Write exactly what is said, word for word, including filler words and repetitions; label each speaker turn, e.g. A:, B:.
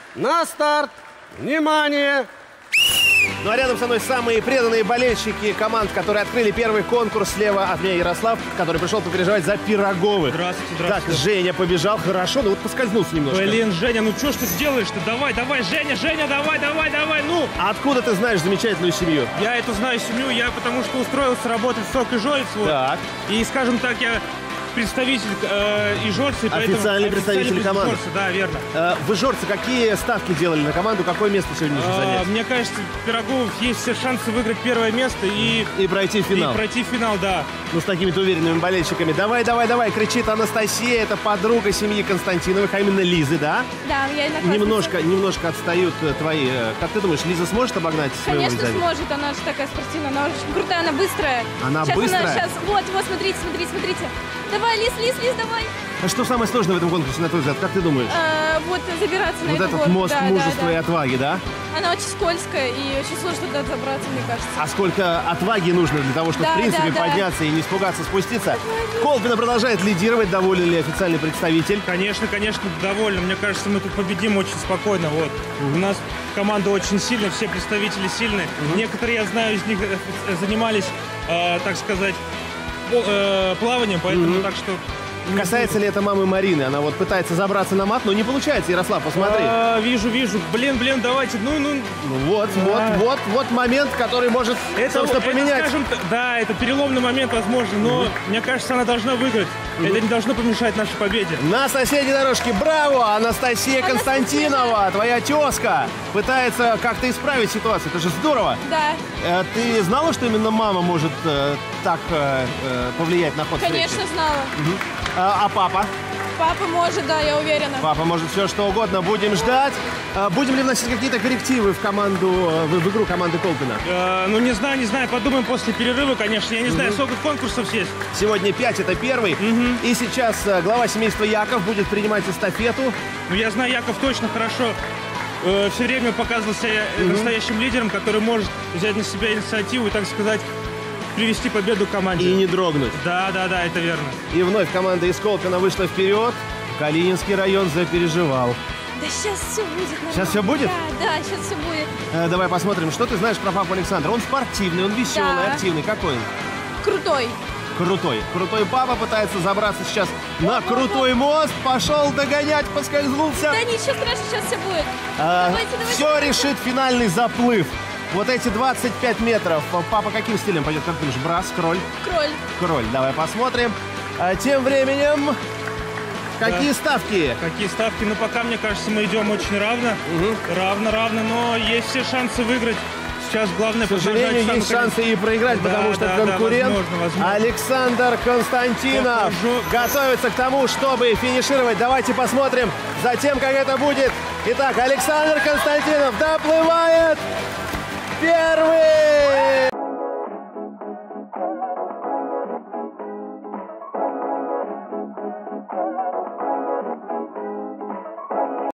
A: На старт! Внимание!
B: Ну а рядом со мной самые преданные болельщики команд, которые открыли первый конкурс. Слева от меня Ярослав, который пришел попереживать за Пироговых.
C: Здравствуйте, здравствуйте.
B: Так, Женя побежал хорошо, но вот поскользнулся немножко.
C: Блин, Женя, ну что ж ты делаешь-то? Давай, давай, Женя, Женя, давай, давай, давай, ну!
B: А откуда ты знаешь замечательную семью?
C: Я эту знаю семью, я потому что устроился работать в СОК Ижорец. Вот.
B: Так.
C: И, скажем так, я представитель э, Ижорца.
B: Официальный представитель команды.
C: Ижорца, да, верно.
B: Э, вы, Ижорцы, какие ставки делали на команду? Какое место сегодня нужно занять?
C: Мне кажется, Пироговых есть все шансы выиграть первое место и...
B: И пройти в финал.
C: И пройти в финал, да.
B: Ну, с такими-то уверенными болельщиками. Давай, давай, давай, кричит Анастасия. Это подруга семьи Константиновых, а именно Лизы, да?
D: Да, я одноклассница.
B: Немножко, немножко отстают твои. Как ты думаешь, Лиза сможет обогнать своего
D: Конечно,
B: визави?
D: сможет. Она же такая спортивная. Она очень крутая, она быстрая.
B: Она
D: сейчас
B: быстрая?
D: Она, сейчас, вот, вот, смотрите, смотрите, смотрите. Давай, Лиз, Лиз, Лиз, давай.
B: А что самое сложное в этом конкурсе, на твой взгляд? Как ты думаешь?
D: А, вот забираться на
B: Вот
D: этот
B: этот
D: вот.
B: мост
D: Да,
B: мужества
D: да, да.
B: и отваги, да?
D: Она очень скользкая и очень сложно туда забраться, мне кажется.
B: А сколько отваги нужно для того, чтобы,
D: Да,
B: в принципе,
D: да, да.
B: подняться и не испугаться, спуститься? Колпина продолжает лидировать. Доволен ли официальный представитель?
C: Конечно, конечно, довольно. Мне кажется, мы тут победим очень спокойно. Вот. У нас команда очень сильная, все представители сильные. Некоторые, я знаю, из них э, занимались, э, так сказать, по- э, плаванием, поэтому так что...
B: Касается ли это мамы Марины? Она вот пытается забраться на мат, но не получается, Ярослав, посмотри.
C: А, вижу, вижу. Блин, блин, давайте. Ну, ну.
B: Ну вот, вот, вот, вот момент, который может,
C: Это,
B: собственно,
C: это,
B: поменять.
C: скажем, да, это переломный момент, возможно, но мне кажется, она должна выиграть. Это не должно помешать нашей победе.
B: На соседней дорожке, браво, Анастасия Константинова, твоя тезка, пытается как-то исправить ситуацию. Это же здорово.
D: Да,
B: Э, Ты знала, что именно мама может э, так э, э, повлиять на ход
D: конечно,
B: встречи?
D: знала.
B: А, а папа?
D: Папа может, да, я уверена.
B: Папа может все что угодно. Будем ждать. А, Будем ли вносить какие-то коррективы в команду, э, в, в игру команды Колпина?
C: Э, ну, не знаю, не знаю, подумаем после перерыва, конечно. Я не знаю, сколько конкурсов есть.
B: Сегодня пять, это первый. И сейчас э, глава семейства Яков будет принимать эстафету.
C: Ну, я знаю, Яков точно хорошо э, все время показывал себя настоящим лидером, который может взять на себя инициативу и, так сказать, привести победу команде.
B: И не дрогнуть.
C: Да, да, да, это верно.
B: И вновь команда из Колпина вышла вперед. Калининский район запереживал.
D: Да сейчас все будет нормально.
B: Сейчас всё будет?
D: Да, да, сейчас все будет.
B: Э, давай посмотрим, что ты знаешь про папу Александра. Он спортивный, он веселый,
D: Да.
B: активный. Какой он?
D: Крутой.
B: Крутой. Крутой папа пытается забраться сейчас на крутой мост. Пошел догонять, поскользнулся.
D: Да ничего страшного, сейчас все будет.
B: А,
D: Давайте, давайте,
B: все
D: давайте.
B: решит финальный заплыв. Вот эти двадцать пять метров. Папа каким стилем пойдет? Как ты думаешь? Брас, кроль?
D: Кроль.
B: Кроль. Давай посмотрим. А тем временем, какие
C: Да.
B: ставки?
C: Какие ставки? Ну, пока, мне кажется, мы идем очень равно. Равно, равно, но есть все шансы выиграть. Сейчас главное
B: К сожалению,
C: поднажать
B: есть
C: самый
B: шансы и проиграть,
C: Да,
B: потому что
C: да, да,
B: конкурент
C: возможно, возможно.
B: Александр Константинов
C: Покажу.
B: готовится к тому, чтобы финишировать. Давайте посмотрим за тем, как это будет. Итак, Александр Константинов доплывает первый.